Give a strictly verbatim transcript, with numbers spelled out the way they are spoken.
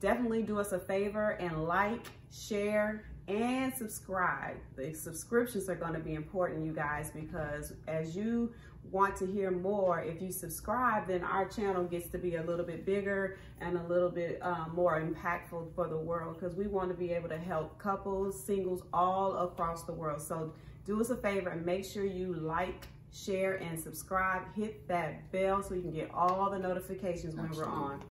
definitely do us a favor and like, share, and subscribe. The subscriptions are going to be important, you guys, because as you want to hear more, if you subscribe, then our channel gets to be a little bit bigger and a little bit um, more impactful for the world, because we want to be able to help couples, singles all across the world. So do us a favor and make sure you like, share, and subscribe. Hit that bell so you can get all the notifications when we're on.